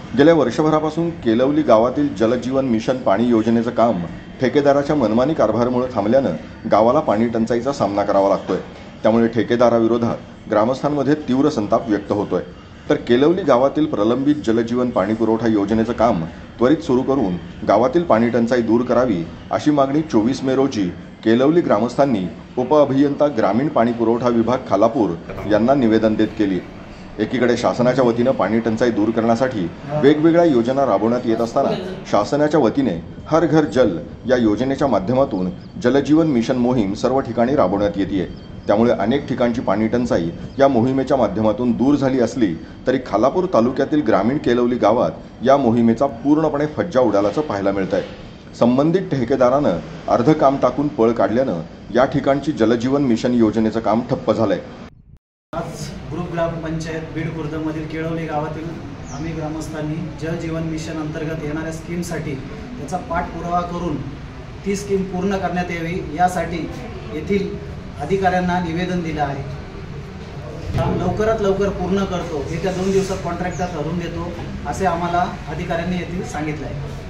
गेल्या वर्षभरापासून केलवली गावातील जलजीवन मिशन पाणी योजनेचं काम ठेकेदाराच्या मनमानी कारभारामुळे थांबल्यानं गावाला पाणी टंचाईचा सामना करावा लागतोय। त्यामुळे ठेकेदाराविरोधात ग्रामस्थांमध्ये तीव्र संताप व्यक्त होतोय। तर केलवली गावातील प्रलंबित जलजीवन पाणी पुरवठा योजनेचं काम त्वरित सुरू करून गावातील पाणी टंचाई दूर करावी अशी मागणी 24 मे रोजी केलवली ग्रामस्थांनी उपअभियंता ग्रामीण पाणी पुरवठा विभाग खालापूर यांना निवेदन देत केली। एकीकडे शासनाच्या वतीने पाणी टंचाई दूर करण्यासाठी वेगवेगळ्या योजना राबवण्यात येत असताना शासनाच्या वतीने हर घर जल या योजनेच्या माध्यमातून जलजीवन मिशन मोहीम सर्व ठिकाणी राबवण्यात येते। त्यामुळे अनेक ठिकाणची पाणी टंचाई या मोहिमेच्या माध्यमातून दूर झाली असली तरी खालापूर तालुक्यातील ग्रामीण केलवली गावात या मोहिमेचा पूर्णपणे फज्जा उडाल्याचं पाहायला मिळतंय। संबंधित ठेकेदारानं अर्ध काम टाकून पळ काढल्यानं या ठिकाणची जलजीवन मिशन योजनेचं काम ठप्प झालंय। आज ग्रुप ग्रामपंचायत बीड खुर्दमधील केळवली गावातील आम्ही ग्रामस्थांनी जल जीवन मिशन अंतर्गत येणाऱ्या स्कीमसाठी त्याचा पाठपुरावा करून ती स्कीम पूर्ण करण्यात यावी यासाठी येथील अधिकाऱ्यांना निवेदन दिलं आहे। काम लवकरात लवकर पूर्ण करतो, येत्या 2 दिवसात कॉन्ट्रॅक्टर ठरवून देतो असे आम्हाला अधिकाऱ्यांनी येथील सांगितलं आहे।